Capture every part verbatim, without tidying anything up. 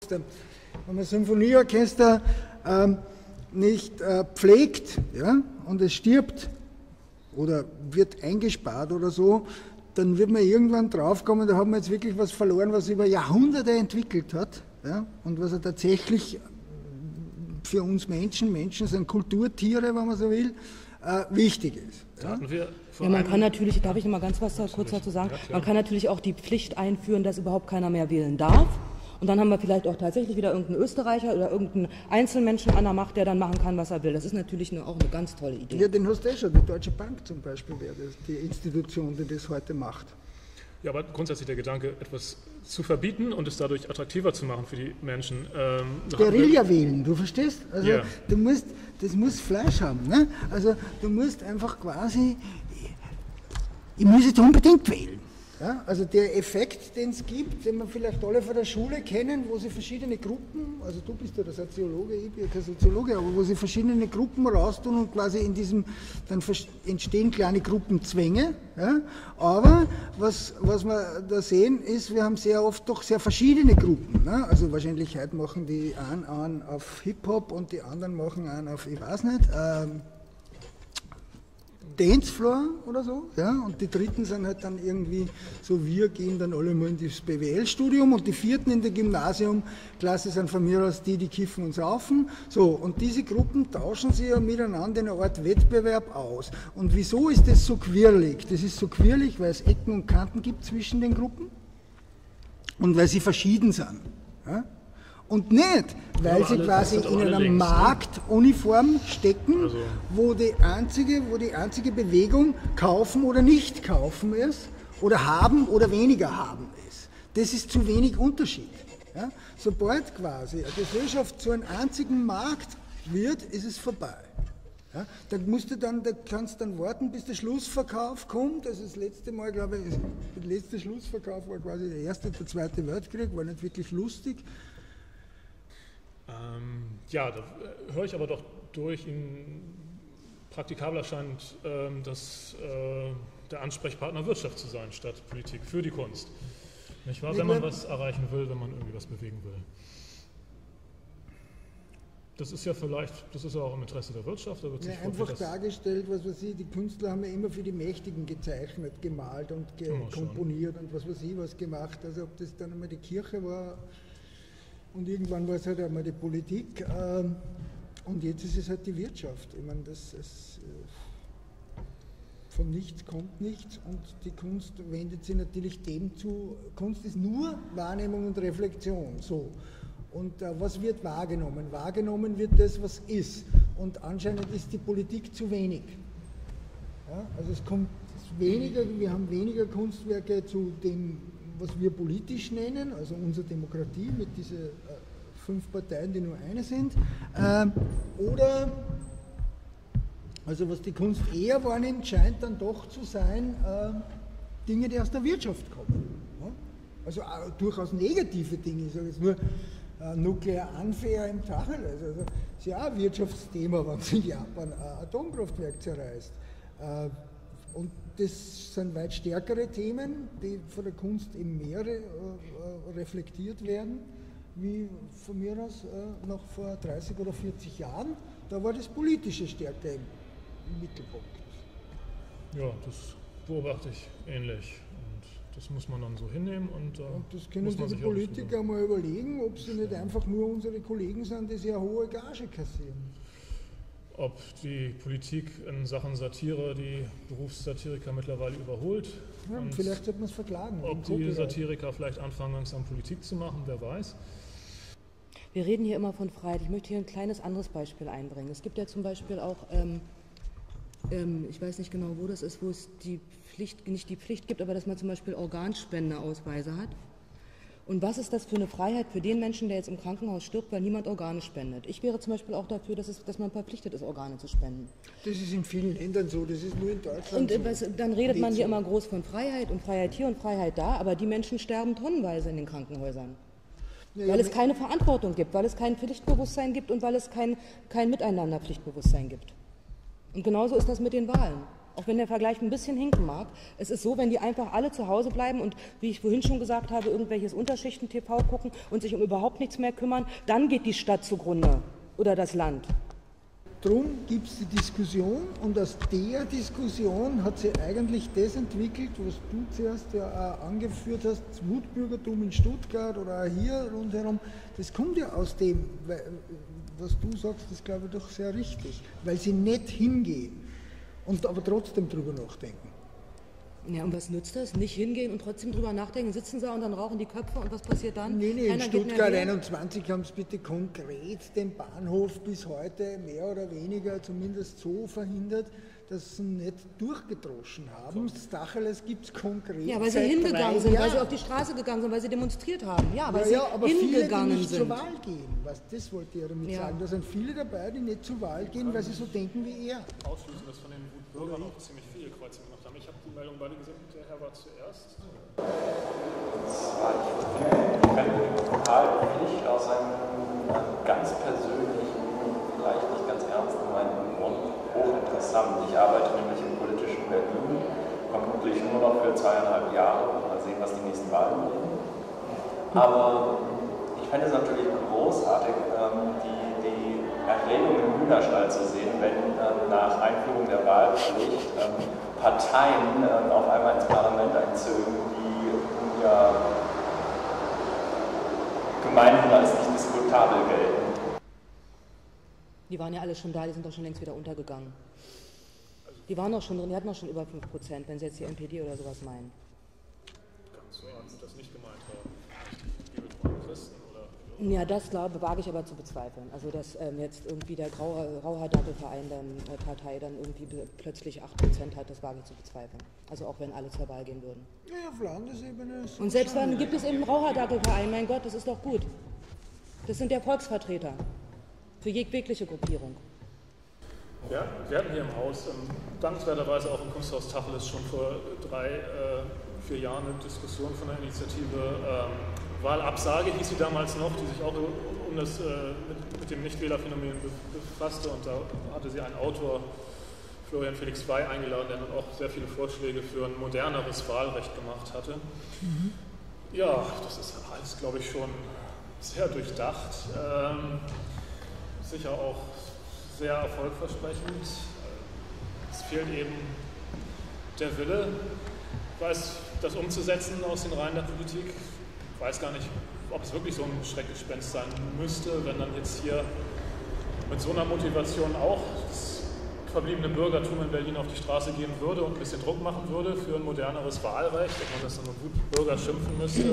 wenn man Symphonieorchester ähm, nicht äh, pflegt, ja, und es stirbt oder wird eingespart oder so, dann wird man irgendwann draufkommen, da haben wir jetzt wirklich was verloren, was über Jahrhunderte entwickelt hat, ja, und was er tatsächlich für uns Menschen, Menschen sind Kulturtiere, wenn man so will, äh, wichtig ist. Ja? Ja, man kann natürlich, darf ich mal ganz was da kurz dazu sagen, man kann natürlich auch die Pflicht einführen, dass überhaupt keiner mehr wählen darf. Und dann haben wir vielleicht auch tatsächlich wieder irgendeinen Österreicher oder irgendeinen Einzelmenschen an der Macht, der dann machen kann, was er will. Das ist natürlich eine, auch eine ganz tolle Idee. Ja, den hast du eh schon. Die Deutsche Bank zum Beispiel wäre das, die Institution, die das heute macht. Ja, aber grundsätzlich der Gedanke, etwas zu verbieten und es dadurch attraktiver zu machen für die Menschen. Ähm, Guerilla wählen, du verstehst? Also yeah. du musst, das muss Fleisch haben. Ne? Also du musst einfach quasi, ich muss jetzt unbedingt wählen. Ja? Also der Effekt, den es gibt, den wir vielleicht alle von der Schule kennen, wo sie verschiedene Gruppen, also du bist ja der Soziologe, ich bin ja kein Soziologe, aber wo sie verschiedene Gruppen raustun und quasi in diesem, dann entstehen kleine Gruppenzwänge. Ja? Aber was, was wir da sehen, ist, wir haben sehr oft doch sehr verschiedene Gruppen. Ne? Also wahrscheinlich heute machen die einen an auf Hip-Hop und die anderen machen einen auf, ich weiß nicht, ähm, Dancefloor oder so, ja, und die dritten sind halt dann irgendwie so, wir gehen dann alle mal in das B W L-Studium und die vierten in der Gymnasiumklasse sind von mir aus die, die kiffen und saufen, so, und diese Gruppen tauschen sich ja miteinander in einer Art Wettbewerb aus. Und wieso ist das so quirlig? Das ist so quirlig, weil es Ecken und Kanten gibt zwischen den Gruppen und weil sie verschieden sind, ja? Und nicht, weil sie quasi in einer Marktuniform stecken, also wo die einzige, wo die einzige Bewegung kaufen oder nicht kaufen ist, oder haben oder weniger haben ist. Das ist zu wenig Unterschied. Ja? Sobald quasi eine Gesellschaft zu einem einzigen Markt wird, ist es vorbei. Ja? Da musst du dann, da kannst dann warten, bis der Schlussverkauf kommt. Also das letzte Mal, glaube ich, der letzte Schlussverkauf war quasi der erste, der zweite Weltkrieg, war nicht wirklich lustig. Ähm, ja, da höre ich aber doch durch, Ihnen praktikabler scheint, ähm, dass äh, der Ansprechpartner Wirtschaft zu sein statt Politik für die Kunst. Nicht wahr? Wenn man was erreichen will, wenn man irgendwie was bewegen will. Das ist ja vielleicht, das ist ja auch im Interesse der Wirtschaft. Da wird sich ja, einfach dargestellt, was weiß ich, die Künstler haben ja immer für die Mächtigen gezeichnet, gemalt und ge komponiert und was weiß ich was gemacht. Also ob das dann einmal die Kirche war, und irgendwann war es halt einmal die Politik ähm, und jetzt ist es halt die Wirtschaft. Ich meine, das, es, äh, von nichts kommt nichts und die Kunst wendet sich natürlich dem zu. Kunst ist nur Wahrnehmung und Reflexion. So. Und äh, was wird wahrgenommen? Wahrgenommen wird das, was ist. Und anscheinend ist die Politik zu wenig. Ja? Also es kommt weniger, wir haben weniger Kunstwerke zu dem, was wir politisch nennen, also unsere Demokratie mit diesen äh, fünf Parteien, die nur eine sind, äh, oder, also was die Kunst eher wahrnimmt, scheint dann doch zu sein, äh, Dinge, die aus der Wirtschaft kommen. Ja? Also äh, durchaus negative Dinge, ich sage jetzt nur äh, Nuclear Unfair im Tacheles, also ist ja auch ein Wirtschaftsthema, wenn sich Japan ein Atomkraftwerk zerreißt. Äh, Und das sind weit stärkere Themen, die von der Kunst im Meer äh, reflektiert werden, wie von mir aus äh, noch vor dreißig oder vierzig Jahren. Da war das Politische stärker im, im Mittelpunkt. Ja, das beobachte ich ähnlich. Und das muss man dann so hinnehmen. Und, äh, und das können sich die Politiker mal überlegen, ob sie nicht einfach nur unsere Kollegen sind, die sehr hohe Gage kassieren. Ob die Politik in Sachen Satire die Berufssatiriker mittlerweile überholt. Ja, vielleicht sollte man es verklagen. Ob die Satiriker vielleicht anfangen, langsam Politik zu machen, wer weiß. Wir reden hier immer von Freiheit. Ich möchte hier ein kleines anderes Beispiel einbringen. Es gibt ja zum Beispiel auch, ähm, ähm, ich weiß nicht genau, wo das ist, wo es die Pflicht, nicht die Pflicht gibt, aber dass man zum Beispiel Organspendeausweise hat. Und was ist das für eine Freiheit für den Menschen, der jetzt im Krankenhaus stirbt, weil niemand Organe spendet? Ich wäre zum Beispiel auch dafür, dass, es, dass man verpflichtet ist, Organe zu spenden. Das ist in vielen Ländern so, das ist nur in Deutschland und, so. Was, dann redet man hier immer groß von Freiheit und Freiheit hier und Freiheit da, aber die Menschen sterben tonnenweise in den Krankenhäusern. Ja, weil ja, es keine Verantwortung gibt, weil es kein Pflichtbewusstsein gibt und weil es kein, kein Miteinander-Pflichtbewusstsein gibt. Und genauso ist das mit den Wahlen. Auch wenn der Vergleich ein bisschen hinken mag. Es ist so, wenn die einfach alle zu Hause bleiben und, wie ich vorhin schon gesagt habe, irgendwelches Unterschichten-T V gucken und sich um überhaupt nichts mehr kümmern, dann geht die Stadt zugrunde oder das Land. Drum gibt es die Diskussion und aus der Diskussion hat sich eigentlich das entwickelt, was du zuerst ja auch angeführt hast, das Wutbürgertum in Stuttgart oder auch hier rundherum, das kommt ja aus dem, was du sagst, das glaube ich doch sehr richtig, weil sie nicht hingehen und aber trotzdem drüber nachdenken. Ja, und was nützt das? Nicht hingehen und trotzdem drüber nachdenken, sitzen sie und dann rauchen die Köpfe und was passiert dann? Nee, nee, in Stuttgart einundzwanzig haben sie bitte konkret den Bahnhof bis heute mehr oder weniger zumindest so verhindert, dass sie nicht durchgedroschen haben. Das Tacheles gibt es konkret. Ja, weil sie hingegangen sind, weil sie auf die Straße gegangen sind, weil sie demonstriert haben. Ja, weil ja, sie aber hingegangen viele, die nicht sind. zur Wahl gehen. Was, das wollte ich damit ja. sagen. Da sind viele dabei, die nicht zur Wahl gehen, weil sie so denken wie er. Ausschließen, dass von den Wutbürgern auch ziemlich viele Kreuze gemacht haben. Ich habe die Meldung beide gesehen, der Herr war zuerst. Ich fände total Pflicht aus einem ganz persönlichen, vielleicht nicht ganz ernst gemeinten Grund hochinteressant. Ich arbeite nämlich im politischen Berlin, vermutlich nur noch für zweieinhalb Jahre. Mal sehen, was die nächsten Wahlen bringen. Aber ich fände es natürlich großartig, die, die Erregung im Hühnerstall zu sehen, wenn nach Einführung der Wahlpflicht Parteien auf einmal ins Parlament einzögen, die ja gemeinhin als nicht diskutabel gelten. Die waren ja alle schon da, die sind doch schon längst wieder untergegangen. Die waren doch schon drin, die hatten doch schon über fünf Prozent, wenn sie jetzt die N P D oder sowas meinen. Ganz so haben sie das nicht gemeint haben. Die Christen oder? Ja, das glaube wage ich aber zu bezweifeln. Also dass ähm, jetzt irgendwie der Rauhardackelverein dann äh, Partei dann irgendwie plötzlich acht Prozent hat, das wage ich zu bezweifeln. Also auch wenn alle zur Wahl gehen würden. Ja, auf Landesebene ist und selbst dann gibt es eben einen Rauhardackelverein, mein Gott, das ist doch gut. Das sind ja Volksvertreter für jegliche Gruppierung. Ja, wir hatten hier im Haus ähm, dankenswerterweise auch im Kunsthaus Tacheles schon vor drei, äh, vier Jahren eine Diskussion von der Initiative ähm, Wahlabsage, hieß sie damals noch, die sich auch um das, äh, mit, mit dem Nichtwählerphänomen befasste, und da hatte sie einen Autor, Florian Felix Wey, eingeladen, der dann auch sehr viele Vorschläge für ein moderneres Wahlrecht gemacht hatte. Mhm. Ja, das ist alles, glaube ich, schon sehr durchdacht, ähm, sicher auch sehr erfolgversprechend. Es fehlt eben der Wille, weiß, das umzusetzen aus den Reihen der Politik. Ich weiß gar nicht, ob es wirklich so ein Schreckgespenst sein müsste, wenn dann jetzt hier mit so einer Motivation auch das verbliebene Bürgertum in Berlin auf die Straße gehen würde und ein bisschen Druck machen würde für ein moderneres Wahlrecht, ob man das dann gut Bürger schimpfen müsste.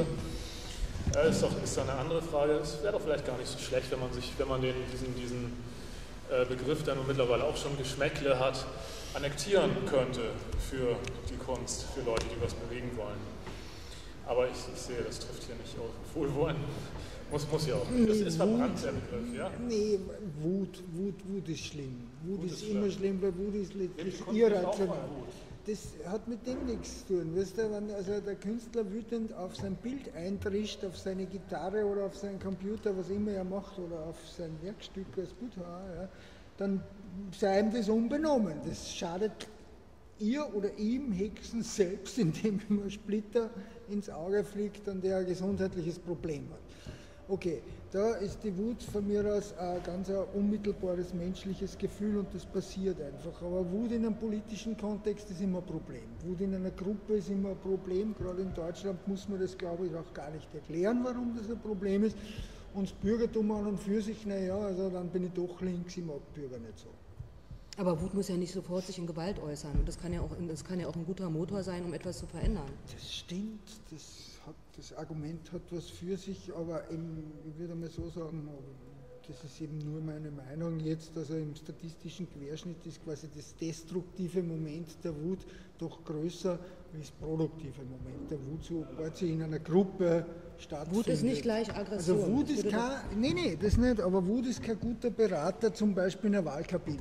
Äh, ist doch ist dann eine andere Frage. Es wäre doch vielleicht gar nicht so schlecht, wenn man sich, wenn man den, diesen, diesen äh, Begriff, der nun mittlerweile auch schon Geschmäckle hat, annektieren könnte für die Kunst, für Leute, die was bewegen wollen. Aber ich, ich sehe, das trifft hier nicht auf Wohlwollen. Muss, muss ja auch nicht. Das ist verbrannt, der Begriff, ja? Nee, Wut, Wut, Wut ist schlimm. Wut, Wut ist, ist immer schlimm, weil Wut ist letztlich irrational. Das hat mit dem nichts zu tun. Weißt du, wenn also der Künstler wütend auf sein Bild eintrischt, auf seine Gitarre oder auf seinen Computer, was immer er macht, oder auf sein Werkstück als Bildhauer, ja, dann sei ihm das unbenommen. Das schadet ihr oder ihm höchstens selbst, indem ihm ein Splitter ins Auge fliegt und der ein gesundheitliches Problem hat. Okay, da ist die Wut von mir aus ein ganz ein unmittelbares menschliches Gefühl und das passiert einfach. Aber Wut in einem politischen Kontext ist immer ein Problem. Wut in einer Gruppe ist immer ein Problem. Gerade in Deutschland muss man das, glaube ich, auch gar nicht erklären, warum das ein Problem ist. Und das Bürgertum an und für sich, naja, also dann bin ich doch links, ich mag Bürger nicht so. Aber Wut muss ja nicht sofort sich in Gewalt äußern. Und das kann ja auch, das kann ja auch ein guter Motor sein, um etwas zu verändern. Das stimmt, das, hat, das Argument hat was für sich, aber im, ich würde mal so sagen, das ist eben nur meine Meinung jetzt, also im statistischen Querschnitt ist quasi das destruktive Moment der Wut doch größer als das produktive Moment der Wut, sobald sie in einer Gruppe stattfindet. Wut ist nicht gleich Aggression. Also Wut ist kein, nee, nee, das nicht, aber Wut ist kein guter Berater, zum Beispiel in der Wahlkabine.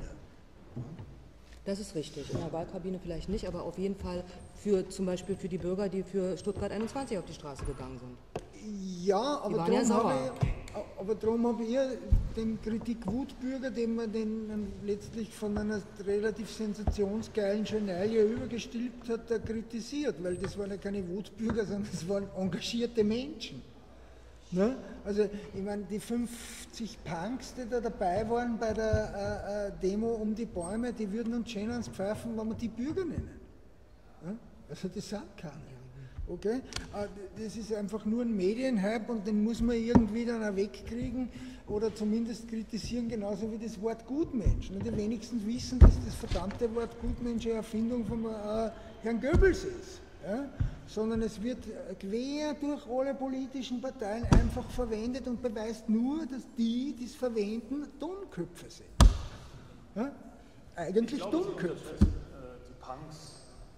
Das ist richtig. In der Wahlkabine vielleicht nicht, aber auf jeden Fall für zum Beispiel für die Bürger, die für Stuttgart einundzwanzig auf die Straße gegangen sind. Ja, aber darum ja habe Aber darum habe ich den Kritik-Wutbürger, den man den letztlich von einer relativ sensationsgeilen Journalie übergestülpt hat, da kritisiert, weil das waren ja keine Wutbürger, sondern das waren engagierte Menschen. Ne? Also ich meine, die fünfzig Punks, die da dabei waren bei der äh, äh, Demo um die Bäume, die würden uns schön ans Pfeifen, wenn wir die Bürger nennen. Ne? Also das sagt keiner. Okay? Das ist einfach nur ein Medienhype und den muss man irgendwie dann auch wegkriegen oder zumindest kritisieren, genauso wie das Wort Gutmensch. Die wenigsten wissen, dass das verdammte Wort Gutmensch eine Erfindung von äh, Herrn Goebbels ist. Ja? Sondern es wird quer durch alle politischen Parteien einfach verwendet und beweist nur, dass die, die es verwenden, Dummköpfe sind. Ja? Eigentlich ich glaube, Dummköpfe. Äh, die Punks.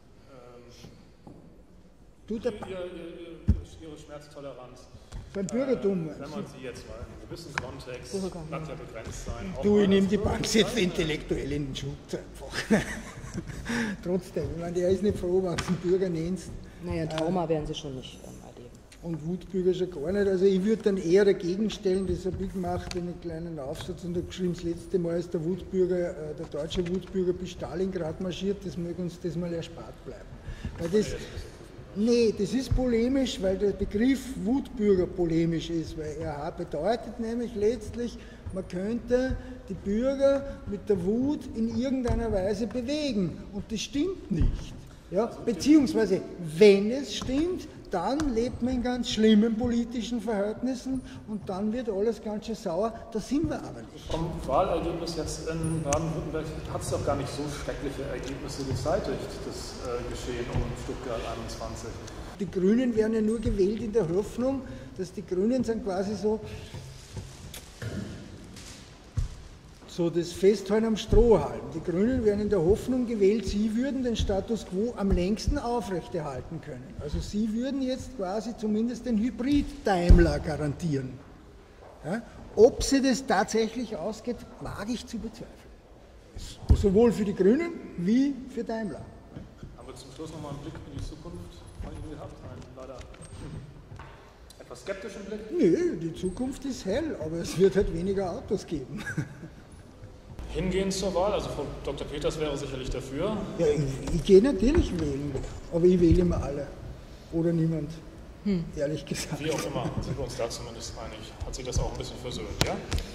Du, der Ihr, ihr, ihr, ihre Schmerztoleranz. Beim Bürgertum. Äh, wenn man sie jetzt mal in einem gewissen Kontext, mag ja begrenzt sein. Du, ich nehme die Bank jetzt intellektuell in den Schutz einfach. Trotzdem, ich meine, der ist nicht froh, wenn du einen Bürger nennst. Naja, Trauma äh, werden sie schon nicht ähm, erleben. Und Wutbürger schon gar nicht. Also ich würde dann eher dagegen stellen, das habe ich gemacht in einem kleinen Aufsatz und habe geschrieben, das letzte Mal ist der Wutbürger, äh, der deutsche Wutbürger bis Stalingrad marschiert, das möge uns das mal erspart bleiben. Weil das, Nee, das ist polemisch, weil der Begriff Wutbürger polemisch ist, weil er bedeutet nämlich letztlich, man könnte die Bürger mit der Wut in irgendeiner Weise bewegen und das stimmt nicht. Ja? Beziehungsweise, wenn es stimmt, dann lebt man in ganz schlimmen politischen Verhältnissen und dann wird alles ganz schön sauer, da sind wir aber nicht. Vom Wahlergebnis jetzt in Baden-Württemberg hat es doch gar nicht so schreckliche Ergebnisse gezeitigt, das äh, Geschehen um Stuttgart einundzwanzig. Die Grünen werden ja nur gewählt in der Hoffnung, dass die Grünen sind quasi so, so das Festhalten am Strohhalm. Die Grünen werden in der Hoffnung gewählt, sie würden den Status quo am längsten aufrechterhalten können. Also sie würden jetzt quasi zumindest den Hybrid-Daimler garantieren. Ja? Ob sie das tatsächlich ausgeht, wage ich zu bezweifeln. Sowohl für die Grünen wie für Daimler. Haben wir zum Schluss nochmal einen Blick in die Zukunft von Ihnen gehabt? Einen leider etwas skeptischen Blick? Nö, die Zukunft ist hell, aber es wird halt weniger Autos geben. Hingehen zur Wahl, also Frau Doktor Peters wäre sicherlich dafür. Ja, ich, ich gehe natürlich wählen, aber ich wähle immer alle. Oder niemand, hm. ehrlich gesagt. Wie auch immer, sind wir uns da zumindest einig. Hat sich das auch ein bisschen versöhnt, ja?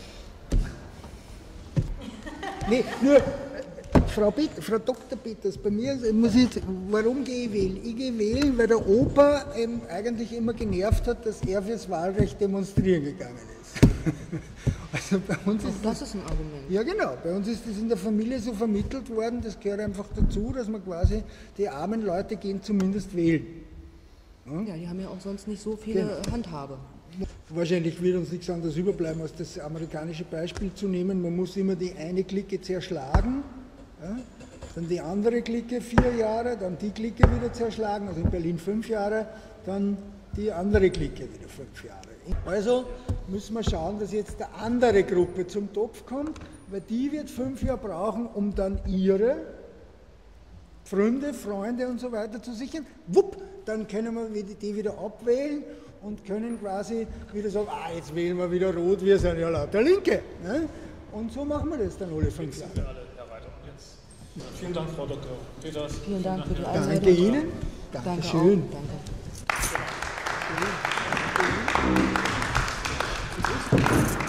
Nee, nur, Frau, Pet, Frau Doktor Peters, bei mir muss ich, warum gehe ich wählen? Ich gehe wählen, weil der Opa ähm, eigentlich immer genervt hat, dass er fürs Wahlrecht demonstrieren gegangen ist. Also bei uns ist das, das ist ein Argument. Ja genau, bei uns ist das in der Familie so vermittelt worden, das gehört einfach dazu, dass man quasi, die armen Leute gehen zumindest wählen. Ja, ja die haben ja auch sonst nicht so viele genau. Handhabe. Wahrscheinlich wird uns nichts anderes überbleiben, als das amerikanische Beispiel zu nehmen. Man muss immer die eine Clique zerschlagen, ja? Dann die andere Clique vier Jahre, dann die Clique wieder zerschlagen, also in Berlin fünf Jahre, dann die andere Clique wieder fünf Jahre. Also müssen wir schauen, dass jetzt eine andere Gruppe zum Topf kommt, weil die wird fünf Jahre brauchen, um dann ihre Freunde, Freunde und so weiter zu sichern. Wupp, dann können wir die wieder abwählen und können quasi wieder sagen, ah, jetzt wählen wir wieder Rot, wir sind ja lauter Linke. Ne? Und so machen wir das dann alle fünf Jahre. Wir alle weiter. Jetzt. Vielen Dank, Frau Doktor Peters. Vielen Dank für die Einladung. Danke Ihnen. Dankeschön. Danke. Danke.